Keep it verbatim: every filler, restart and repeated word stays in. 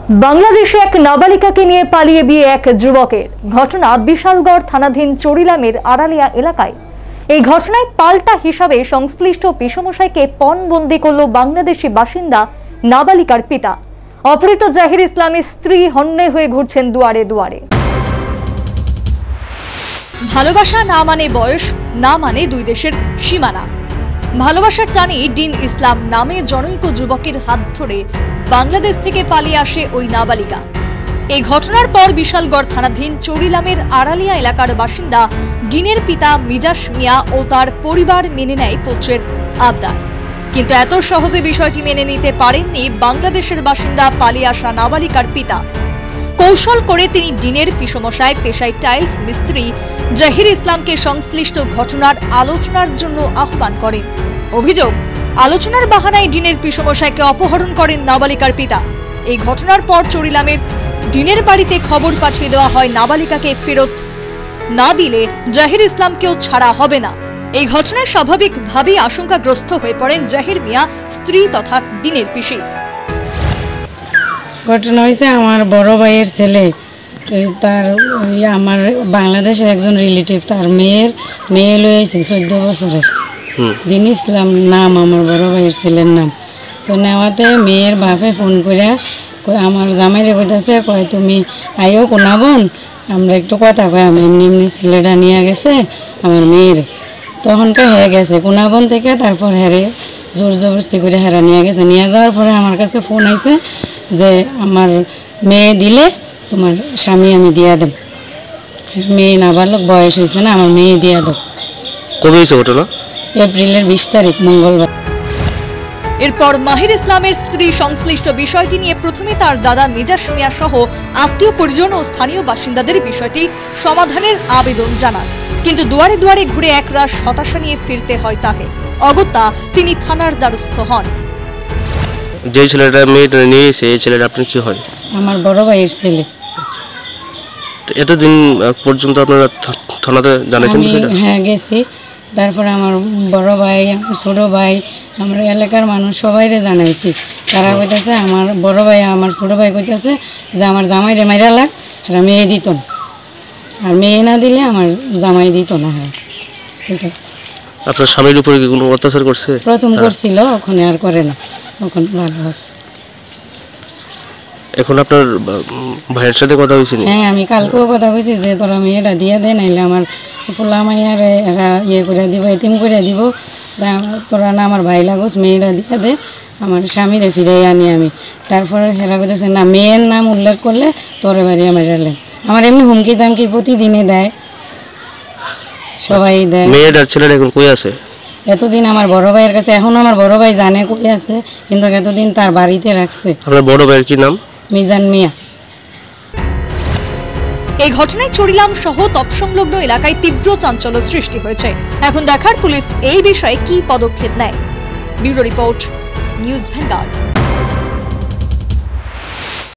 বাংলাদেশে এক নাবালিকাকে নিয়ে পালিয়ে বিয়ে এক যুবকের ঘটনা বিশালগড় থানাধীন চরিলামের আড়ালিয়া এলাকায়। এই ঘটনায় পাল্টা হিসাবে সংশ্লিষ্ট পিসমশাইকে পণবন্দি করল বাংলাদেশি বাসিন্দা নাবালিকার পিতা। অপহৃত জাহির ইসলামের স্ত্রী হন্যে হয়ে ঘুরছেন দুয়ারে দুয়ারে। ভালোবাসা না মানে বয়স, না মানে দুই দেশের সীমানা। ভালোবাসার টানে ডিন ইসলাম নামে জনৈক যুবকের হাত ধরে বাংলাদেশ থেকে পালিয়ে আসে ওই নাবালিকা। এই ঘটনার পর বিশালগড় থানাধীন চরিলামের আড়ালিয়া এলাকার বাসিন্দা ডিনের পিতা মিজাজ মিয়া ও তার পরিবার মেনে নেয় পুত্রের আবদার, কিন্তু এত সহজে বিষয়টি মেনে নিতে পারেননি বাংলাদেশের বাসিন্দা পালিয়ে আসা নাবালিকার পিতা। কৌশল করে তিনি ডিনের পিসমশাই পেশায় টাইলস মিস্ত্রি জাহির ইসলামকে সংশ্লিষ্ট ঘটনার আলোচনার জন্য আহ্বান করেন। অভিযোগ, আলোচনার বাহানায় ডিনের পিসমশাইকে অপহরণ করেন নাবালিকার পিতা। এই ঘটনার পর চরিলামের ডিনের বাড়িতে খবর পাঠিয়ে দেওয়া হয় নাবালিকাকে ফেরত না দিলে জাহির ইসলামকেও ছাড়া হবে না। এই ঘটনায় স্বাভাবিকভাবেই আশঙ্কাগ্রস্ত হয়ে পড়েন জাহির মিয়া স্ত্রী তথা ডিনের পিসি। ঘটনা হয়েছে আমার বড় ভাইয়ের ছেলে, তার আমার বাংলাদেশের একজন রিলেটিভ, তার মেয়ের মেয়ে লয়েছে চোদ্দ বছরের, দিন ইসলাম নাম আমার বড় ভাইয়ের ছেলের নাম। তো নেওয়াতে মেয়ের বাপে ফোন করে আমার জামাইরে কইতাছে, কয় তুমি আইও কোনা বোন, আমরা একটু কথা কয়, আমি এমনি এমনি ছেলেটা নিয়ে গেছে আমার মেয়ের। তখনকে হয়ে গেছে কোনা বোন থেকে, তারপর হেরে জোর জবরদস্তি করে হেরা নিয়ে গেছে। নিয়ে যাওয়ার পরে আমার কাছে ফোন আইছে যে আমার মেয়ে দিলে তোমার স্বামী আমি দিয়া দেব। মেয়ে নাবালক বয়স হয়েছে না, আমার মেয়ে দিয়া দেব। কবে হয়েছে ঘটনা? এপ্রিলের বিশ তারিখ মঙ্গলবার। এরপর মাহির ইসলামের স্ত্রী সংশ্লিষ্ট বিষয়টি নিয়ে প্রথমে তার দাদা মিজাজ মিয়া সহ আত্মীয় পরিজন ও স্থানীয় বাসিন্দাদের বিষয়টি সমাধানের আবেদন জানান, কিন্তু দুয়ারে দুয়ারে ঘুরে একরাশ হতাশা নিয়ে ফিরতে হয় তাকে। অগত্যা তিনি থানার দ্বারস্থ হন। যে ছেলেটা মেয়েটা নিয়ে এসে, এই ছেলেটা আপনার কি হয়? আমার বড় ভাইয়ের ছেলে। এতদিন পর্যন্ত আপনারা থানাতে জানাইছেন? হ্যাঁ গেছি, তারপরে আমার বড় ভাই, আমার ছোট ভাই, আমার এলাকার মানুষ সবাইরে জানাইছি। তারা কইতেছে, আমার বড় ভাই আমার ছোট ভাই কইতেছে যে আমার জামাইরে মাইরা লাগ, আর মেয়ে দিত না, আর মেয়ে না দিলে আমার জামাই দিত না। হ্যাঁ ঠিক আছে। আপনার স্বামীর উপরে কি কোনো অত্যাচার করছে? প্রথম করছিল, ওখানে আর করে না, এখন ভালো আছে। এখন আপনার ভাইয়ের সাথে কথা হয়েছে? হ্যাঁ আমি কালকেও কথা কইছি যে তোরা মেয়েটা দিয়ে দে, নাইলে আমার ফুলা মাইয়ার এরা ইয়ে করে দিব, এতিম করে দিব, তোরা না আমার ভাই লাগোস, মেয়েটা দিয়ে দে, আমার স্বামীরে ফিরাই আনি আমি। তারপরে হেরা কইতেছে না, মেয়ের নাম উল্লেখ করলে তোরে বাড়ি আমার এলেন। আমার এমনি হুমকি দামকি প্রতিদিনে দেয়, সবাই দেয়। মেয়েটার ছেলেটা এখন কই আছে? এতদিন আমার বড় ভাইয়ের কাছে, এখন আমার বড় ভাই জানে কই আছে, কিন্তু এতদিন তার বাড়িতে রাখছে। আপনার বড় ভাইয়ের কি নাম? মিজান মিয়া। এই ঘটনায় চরিলাম সহ তৎসংলগ্ন এলাকায় তীব্র চাঞ্চল্য সৃষ্টি হয়েছে। এখন দেখার পুলিশ এই বিষয়ে কি পদক্ষেপ নেয়। Bureau report, news vanguard.